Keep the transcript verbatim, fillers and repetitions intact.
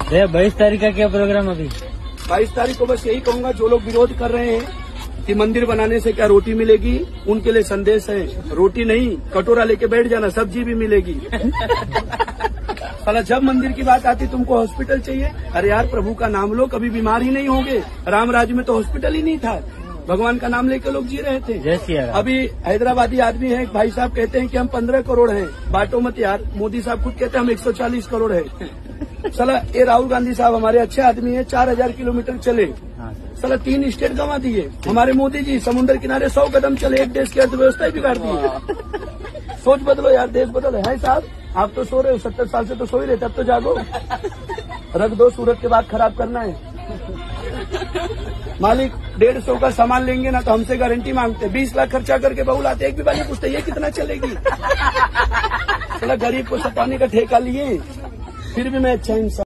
बाईस तारीख का क्या प्रोग्राम अभी? बाईस तारीख को बस यही कहूंगा, जो लोग विरोध कर रहे हैं कि मंदिर बनाने से क्या रोटी मिलेगी, उनके लिए संदेश है, रोटी नहीं कटोरा लेके बैठ जाना, सब्जी भी मिलेगी। साला जब मंदिर की बात आती तुमको हॉस्पिटल चाहिए। अरे यार प्रभु का नाम लो, कभी बीमार ही नहीं होंगे। राम राज्य में तो हॉस्पिटल ही नहीं था, भगवान का नाम लेके लोग जी रहे थे। अभी हैदराबादी आदमी है, भाई साहब कहते हैं कि हम पंद्रह करोड़ हैं, बांटो मत यार। मोदी साहब खुद कहते हैं हम एक सौ चालीस करोड़ है। साला ये राहुल गांधी साहब हमारे अच्छे आदमी है, चार हजार किलोमीटर चले, साला तीन स्टेट गंवा दिए। हमारे मोदी जी समुद्र किनारे सौ कदम चले, एक देश की अर्थव्यवस्था ही बिगाड़ दी। सोच बदलो यार, देश बदलो। है साहब आप तो सो रहे हो, सत्तर साल से तो सो ही रहे, तब तो जागो। रख दो, सूरत के बाद खराब करना है। मालिक डेढ़ सौ का सामान लेंगे ना तो हमसे गारंटी मांगते, बीस लाख खर्चा करके बहू लाते, एक भी बार पूछते ये कितना चलेगी। साला गरीब को सताने का ठेका लिए, फिर भी मैं अच्छा इंसान।